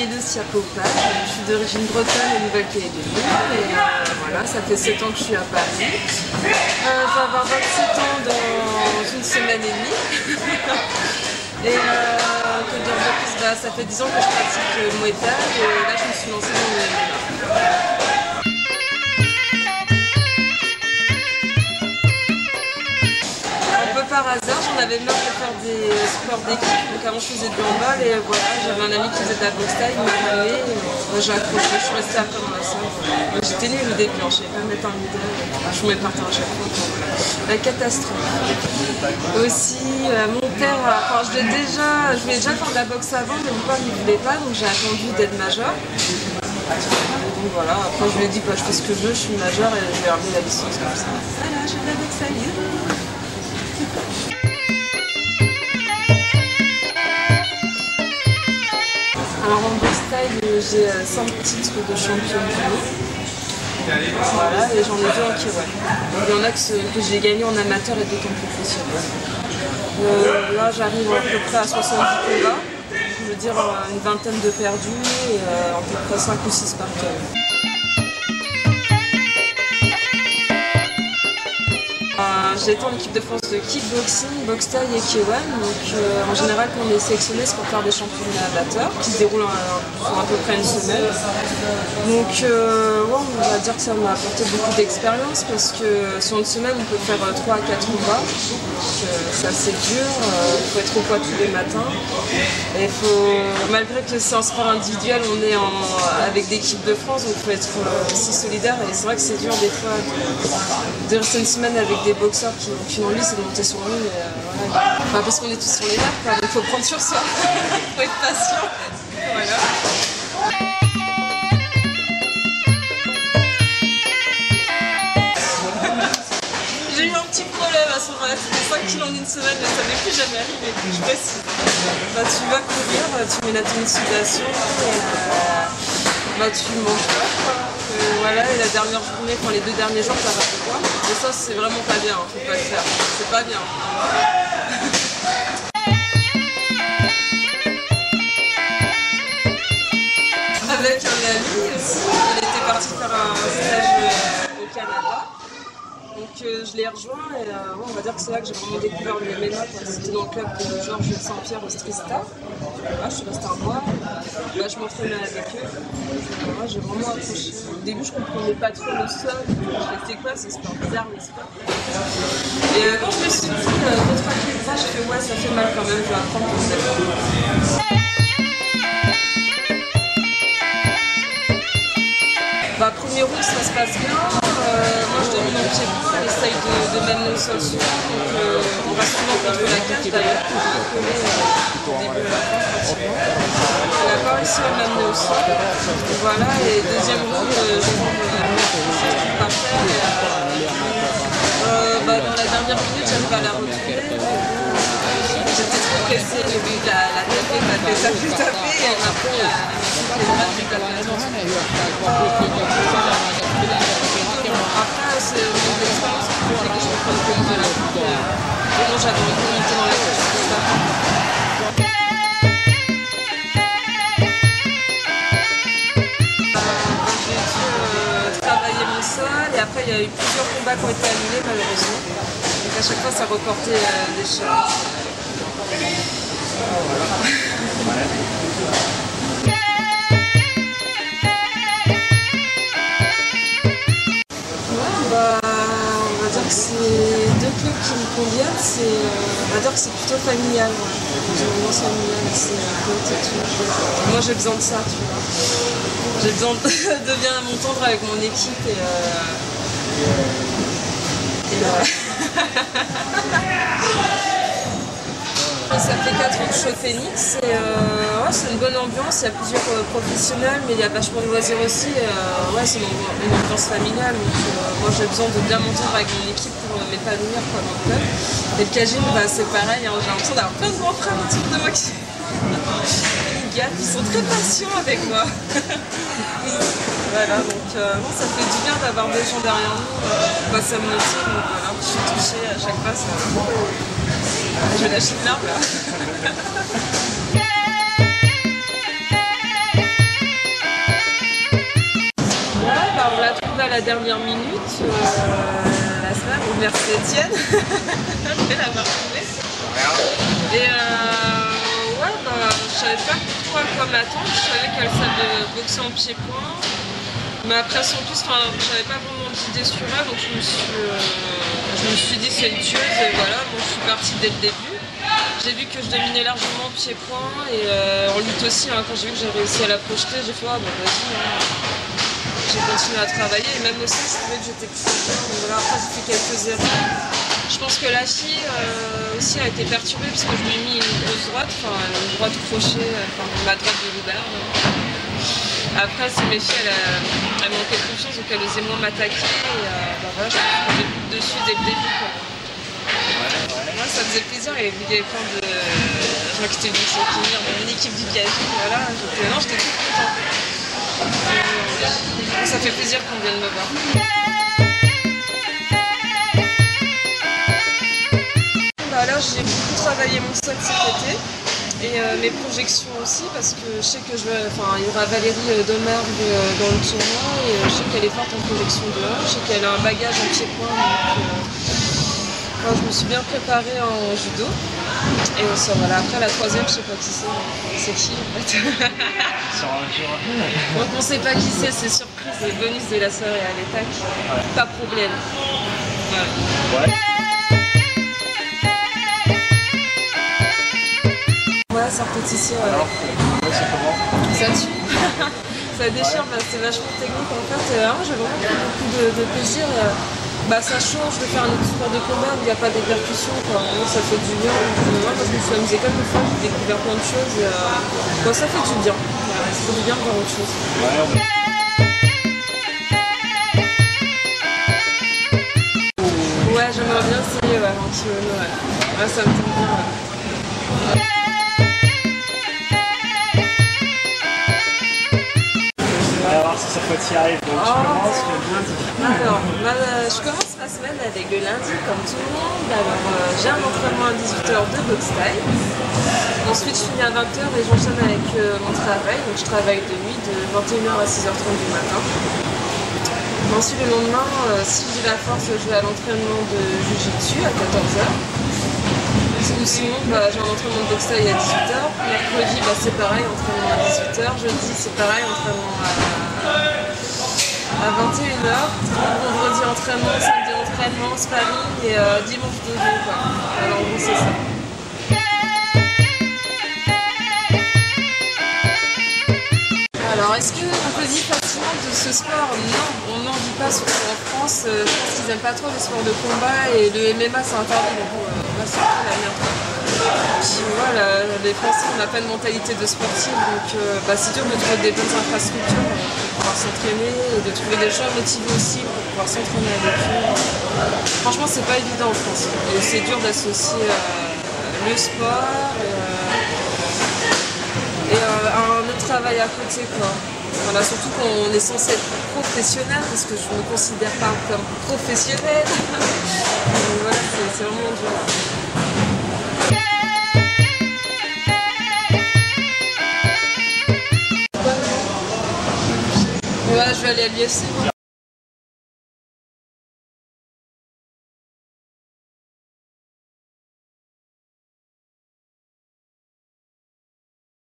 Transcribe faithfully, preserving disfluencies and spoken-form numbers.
Lucia Popal, je suis d'origine bretonne et Nouvelle-Calédonie et euh, voilà, ça fait sept ans que je suis à Paris. Euh, je vais avoir vingt-sept ans dans une semaine et demie. Et euh, que dire de plus, bah, ça fait dix ans que je pratique le Muay Thai et là je me suis lancée dans le M M A. Par hasard, j'en avais marre de faire des sports d'équipe, donc avant je faisais de handball et voilà, j'avais un ami qui faisait de la boxe thaï, il m'a ramené, j'ai accroché, je suis restée après dans la salle. J'étais nulle au début, hein, je savais pas mettre un leader, je me par terre à chaque fois. La catastrophe. Aussi, euh, mon père, enfin je voulais déjà, je voulais déjà faire de la boxe avant, mais mon père ne voulait pas, donc j'ai attendu d'être majeure. Donc voilà, après je lui ai dit bah, je fais ce que je veux, je suis majeure et je vais ramener la licence comme ça. Voilà, je fais de la boxe thaï. Alors en boxe thaï, j'ai cinq titres de champion du monde. Voilà, et j'en ai deux en K un. Il y en a que, que j'ai gagné en amateur et d'autres en professionnel. Euh, là j'arrive à peu près à soixante-dix combats, je veux dire une vingtaine de perdus et euh, à peu près cinq ou six par K O. J'ai été en équipe de France de kickboxing, boxe thaï et K un. Donc euh, en général quand on est sélectionné c'est pour faire des championnats amateurs qui se déroulent sur à peu près une semaine. Donc euh, ouais, on va dire que ça m'a apporté beaucoup d'expérience parce que sur une semaine on peut faire trois à quatre combats. Donc euh, c'est assez dur, il euh, faut être au poids tous les matins. Et faut, malgré que c'est en sport individuel, on est en, avec des équipes de France, donc il faut être euh, aussi solidaire. Et c'est vrai que c'est dur des fois de, de rester une semaine avec des boxeurs qui n'ont qu'une envie, c'est de monter sur nous. Et, euh, voilà. Enfin, parce qu'on est tous sur les nerfs, quoi, donc il faut prendre sur soi, il faut être patient. Voilà. J'ai eu un petit problème à ce moment-là, c'était cinq kilos en une semaine, mais ça m'est plus jamais arrivé, je précise. Bah, tu vas courir, tu mets la tenue de sudation et euh, bah, tu manges pas, quoi. Euh, voilà, et la dernière journée, enfin les deux derniers jours, tu arrêtes de boire. Et ça, c'est vraiment pas bien, hein, faut pas le faire, c'est pas bien. Avec un ami aussi, il était parti faire un stage au Canada. Donc euh, je l'ai rejoint et euh, ouais, on va dire que c'est là que j'ai vraiment découvert le M M A. C'était dans le club de Georges Saint-Pierre au Strista. Là, je suis restée un mois, bah, je m'entraînais avec eux. Ouais, j'ai vraiment accroché. Au début je comprenais pas trop le sol, je me disais c'est quoi, c'est sport bizarre mais c'est pas. Et euh, quand je me suis dit euh, contracter ça, j'ai fait ouais ça fait mal quand même, je vais apprendre pour ça. Bah, premier round ça se passe bien, euh, moi je domine en pied-point, elle essaye de, de m'amener au sol souvent, donc euh, on va souvent contre la cage d'ailleurs, que j'ai collé euh, au début à la fin pratiquement. Elle n'a pas réussi à m'amener au sol, donc voilà, et deuxième round euh, je prends euh, par terre et euh, euh, bah, dans la dernière minute j'arrive à la retourner, mais bon, j'étais trop pressée, j'ai vu la, la taper, taper, taper, taper, et elle m'a pris la après, c'est mon expérience qui fait que je comprends que le mal. Et moi, j'adore monter dans la cage, c'est ça. J'ai dû euh, travailler mon sol et après, il y a eu plusieurs combats qui ont été annulés, malheureusement. Donc, à chaque fois, ça reportait euh, des choses. Voilà. Bah, on va dire que c'est deux clubs qui me conviennent, c'est, euh, on va dire que c'est plutôt familial, ouais. J'ai une ambiance familiale, c'est potes et tout. Moi j'ai besoin de ça, tu vois. J'ai besoin de, de bien m'entendre avec mon équipe et... Euh, et euh... Ça fait quatre ans que je suis au Phoenix et euh, ouais, c'est une bonne ambiance, il y a plusieurs euh, professionnels mais il y a vachement de loisirs aussi. Euh, ouais, c'est une, une ambiance familiale, donc euh, moi j'ai besoin de bien m'entendre avec mon équipe pour euh, m'épanouir dans le club. Et le Cagim, bah, c'est pareil, hein, j'ai l'impression d'avoir plein de grands frères autour de moi qui... qui sont très patients avec moi. Voilà, donc euh, bon, ça fait du bien d'avoir des gens derrière nous, euh, bah, ça me motive, donc voilà, je suis touchée à chaque fois. Ça... Je vais lâcher une larme là. la dernière minute, euh, la semaine, donc merci Étienne de l'avoir trouvé. Et euh, ouais, bah, je savais pas trop à quoi m'attendre, je savais quelle salle de boxe en pied-point. Mais après, sans plus, j'avais pas vraiment d'idée sur elle, donc je me suis, euh, je me suis dit c'est une tueuse et voilà, donc je suis partie dès le début. J'ai vu que je dominais largement pied-point et euh, en lutte aussi, hein, quand j'ai vu que j'ai réussi à la projeter, j'ai fait ah bah vas-y, hein. J'ai continué à travailler et même aussi je trouvais que j'étais plus bien. Donc voilà, après j'ai fait quelques erreurs. Je pense que la fille euh, aussi a été perturbée parce que je lui ai mis une grosse droite, enfin une droite crochet, enfin ma droite de loubarde. Après, c'est mes filles, elles, elles manquaient de confiance, donc elles osaient moins m'attaquer. Et euh, bah voilà, je prenais plus dessus dès le début. Quoi. Moi, ça faisait plaisir, et il y avait plein de gens qui étaient venus soutenir mon équipe du P H J. Voilà, j'étais non, j'étais toute contente. Donc, ça fait plaisir qu'on vienne me voir. Bah, alors, j'ai beaucoup travaillé mon sol cet été. Et euh, mes projections aussi, parce que je sais que je vais, enfin, il y aura Valérie euh, Domargue euh, dans le tournoi et euh, je sais qu'elle est forte en projection de haut, je sais qu'elle a un bagage en pied-point, donc euh, enfin, je me suis bien préparée en judo. Et euh, ça, voilà. Après la troisième, je sais pas qui c'est, c'est qui en fait. Donc on sait pas qui c'est, c'est surprise, le bonus de la soirée à l'étac, pas problème. Ouais. Ouais. Ouais, c'est artificiel. Ouais. Alors, c'est comment? Ça tue. Ça déchire, ouais. Bah, c'est vachement technique en fait. Et, hein, j'ai vraiment pris beaucoup de, de plaisir. Et, bah, ça change de faire un autre sport de combat où il n'y a pas des percussions. Quoi. Vraiment, ça fait du bien. Donc, moi, parce que je me suis amusée comme une fois, j'ai découvert plein de choses. Et, euh, bah, ça fait du bien. Ouais, ça fait du bien de voir autre chose. Ouais, on... ouais, j'aimerais bien essayer ouais, en kimono. Ouais. Ouais, ça me tente bien. Ouais. Ouais. Alors si cette fois tu y arrives, donc tu oh, commences le lundi. Alors, bah, je commence ma semaine avec le lundi comme tout le monde. Alors euh, j'ai un entraînement à dix-huit heures de boxe taille. Ensuite je finis à vingt heures et j'enchaîne avec euh, mon travail. Donc je travaille de nuit de vingt et une heures à six heures trente du matin. Ensuite le lendemain, euh, si j'ai la force, je vais à l'entraînement de Jiu-Jitsu à quatorze heures. Ou sinon, bah, j'ai un entraînement de boxe taille à dix-huit heures. Mercredi, bah, c'est pareil, entraînement à dix-huit heures. Jeudi, c'est pareil, entraînement à, à vingt et une heures. Vendredi, entraînement, samedi, entraînement, sparring et euh, dimanche, dodo. Quoi. Alors, en gros, c'est ça. Alors, est-ce qu'on peut dire facilement de ce sport? Non, on n'en dit pas, surtout en France. Euh, je pense qu'ils n'aiment pas trop les sports de combat et le M M A c'est interdit. Donc, euh, là, c'est un peu la merde. Puis voilà, les Français, on n'a pas de mentalité de sportif, donc euh, bah, c'est dur de trouver des bonnes infrastructures pour pouvoir s'entraîner et de trouver des gens motivés aussi pour pouvoir s'entraîner avec eux. Franchement, c'est pas évident en France. Et c'est dur d'associer euh, le sport et, euh, et euh, un autre travail à côté, quoi. Voilà, surtout qu'on est censé être professionnel, parce que je ne me considère pas comme professionnel. Donc voilà, c'est vraiment dur. Ouais, je vais aller à l'U F C.